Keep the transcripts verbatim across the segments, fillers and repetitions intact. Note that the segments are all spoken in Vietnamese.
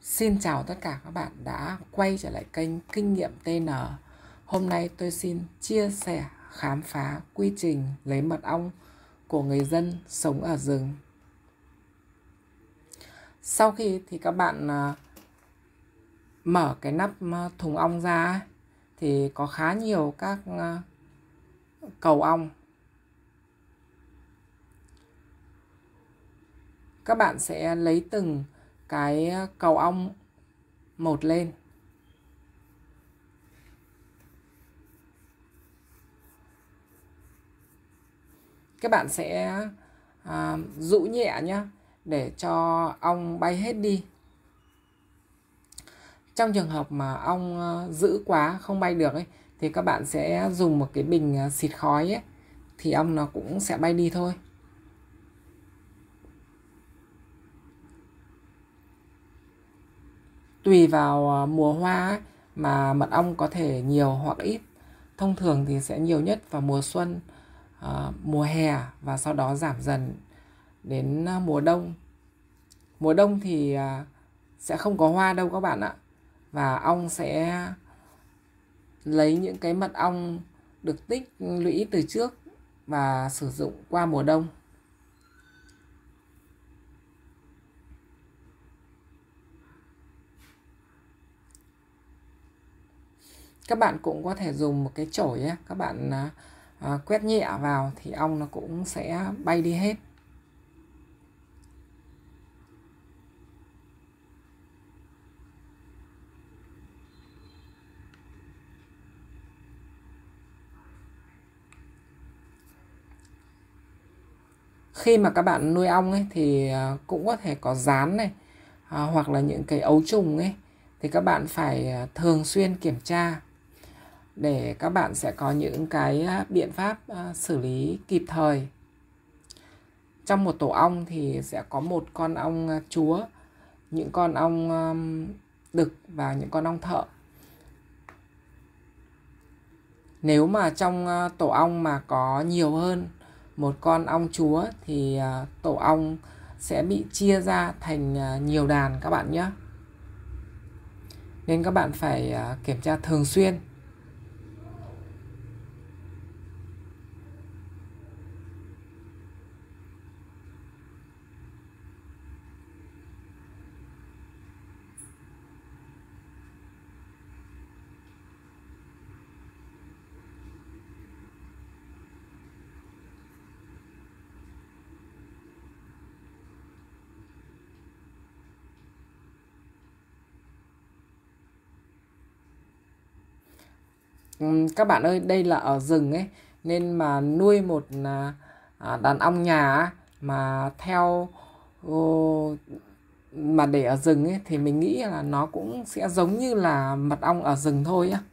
Xin chào tất cả các bạn đã quay trở lại kênh Kinh nghiệm tê en. Hôm nay tôi xin chia sẻ khám phá quy trình lấy mật ong của người dân sống ở rừng. Sau khi thì các bạn mở cái nắp thùng ong ra thì có khá nhiều các cầu ong. Các bạn sẽ lấy từng cái cầu ong một lên. Các bạn sẽ à, dụ nhẹ nhé, để cho ong bay hết đi. Trong trường hợp mà ong giữ quá không bay được ấy, thì các bạn sẽ dùng một cái bình xịt khói ấy, thì ong nó cũng sẽ bay đi thôi. Tùy vào mùa hoa ấy, mà mật ong có thể nhiều hoặc ít. Thông thường thì sẽ nhiều nhất vào mùa xuân, uh, mùa hè và sau đó giảm dần đến mùa đông. Mùa đông thì uh, sẽ không có hoa đâu các bạn ạ. Và ong sẽ lấy những cái mật ong được tích lũy từ trước và sử dụng qua mùa đông. Các bạn cũng có thể dùng một cái chổi ấy, các bạn à, quét nhẹ vào thì ong nó cũng sẽ bay đi hết. Khi mà các bạn nuôi ong ấy thì cũng có thể có gián này, à, hoặc là những cái ấu trùng ấy, thì các bạn phải thường xuyên kiểm tra để các bạn sẽ có những cái biện pháp xử lý kịp thời. Trong một tổ ong thì sẽ có một con ong chúa, những con ong đực và những con ong thợ. Nếu mà trong tổ ong mà có nhiều hơn một con ong chúa thì tổ ong sẽ bị chia ra thành nhiều đàn các bạn nhé. Nên các bạn phải kiểm tra thường xuyên. Các bạn ơi, đây là ở rừng ấy, nên mà nuôi một đàn ong nhà mà theo mà để ở rừng ấy, thì mình nghĩ là nó cũng sẽ giống như là mật ong ở rừng thôi á.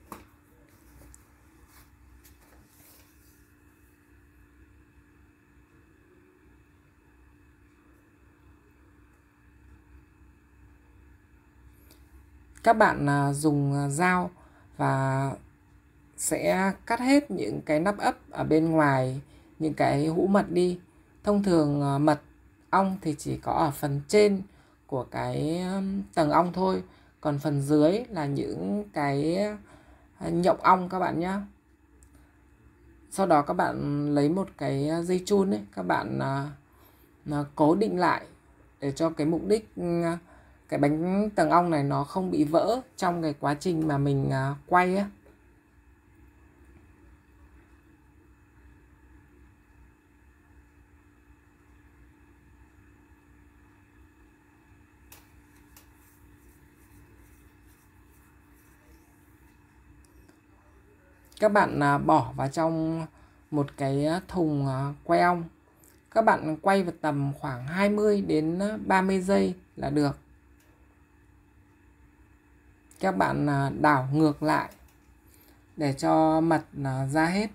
Các bạn dùng dao và sẽ cắt hết những cái nắp ấp ở bên ngoài, những cái hũ mật đi. Thông thường mật ong thì chỉ có ở phần trên của cái tầng ong thôi, còn phần dưới là những cái nhộng ong các bạn nhé. Sau đó các bạn lấy một cái dây chun ấy, các bạn cố định lại để cho cái mục đích cái bánh tầng ong này nó không bị vỡ trong cái quá trình mà mình quay á. Các bạn bỏ vào trong một cái thùng quay ong. Các bạn quay vào tầm khoảng hai mươi đến ba mươi giây là được. Các bạn đảo ngược lại để cho mật ra hết.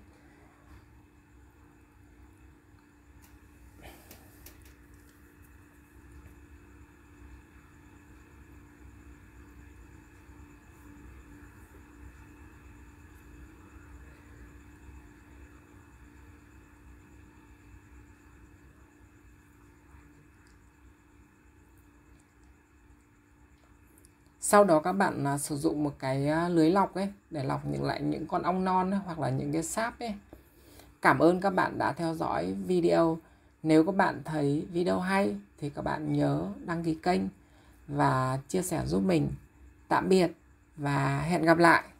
Sau đó các bạn à, sử dụng một cái à, lưới lọc ấy để lọc những lại những con ong non ấy, hoặc là những cái sáp ấy. Cảm ơn các bạn đã theo dõi video. Nếu các bạn thấy video hay thì các bạn nhớ đăng ký kênh và chia sẻ giúp mình. Tạm biệt và hẹn gặp lại.